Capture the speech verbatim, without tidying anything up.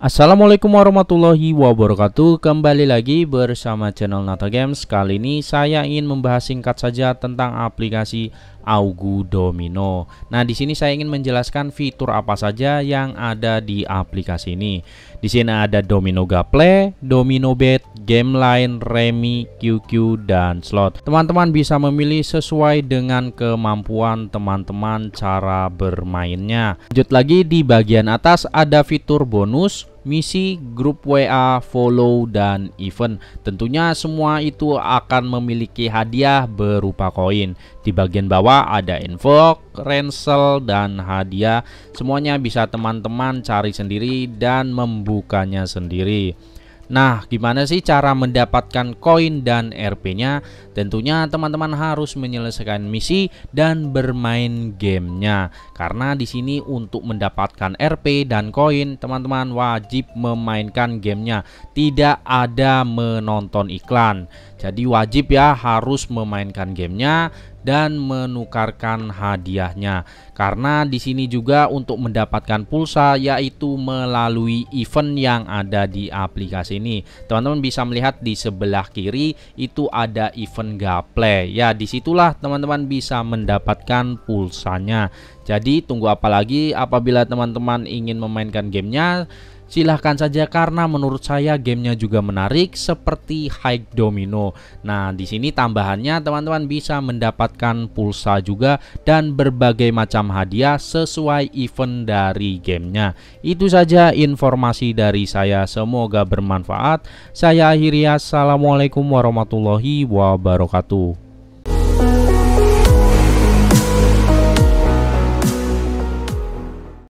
Assalamualaikum warahmatullahi wabarakatuh. Kembali lagi bersama channel Nata Games. Kali ini saya ingin membahas singkat saja tentang aplikasi Augu Domino. Nah, di sini saya ingin menjelaskan fitur apa saja yang ada di aplikasi ini. Di sini ada Domino Gaple, Domino Bet, Game Line, Remi, Q Q, dan slot. Teman-teman bisa memilih sesuai dengan kemampuan teman-teman cara bermainnya. Lanjut lagi, di bagian atas ada fitur bonus, misi, grup W A, follow, dan event. Tentunya semua itu akan memiliki hadiah berupa koin. Di bagian bawah ada invoke, ransel, dan hadiah. Semuanya bisa teman-teman cari sendiri dan membukanya sendiri. Nah, gimana sih cara mendapatkan koin dan R P-nya? Tentunya teman-teman harus menyelesaikan misi dan bermain gamenya. Karena di sini untuk mendapatkan R P dan koin, teman-teman wajib memainkan gamenya. Tidak ada menonton iklan. Jadi wajib ya harus memainkan gamenya dan menukarkan hadiahnya. Karena di sini juga untuk mendapatkan pulsa yaitu melalui event yang ada di aplikasi ini. Teman-teman bisa melihat di sebelah kiri itu ada event gaple. Ya, disitulah teman-teman bisa mendapatkan pulsanya. Jadi tunggu apa lagi? Apabila teman-teman ingin memainkan gamenya, silahkan saja karena menurut saya gamenya juga menarik seperti High Domino. Nah, di sini tambahannya teman-teman bisa mendapatkan pulsa juga dan berbagai macam hadiah sesuai event dari gamenya. Itu saja informasi dari saya, semoga bermanfaat. Saya akhiri, assalamualaikum warahmatullahi wabarakatuh.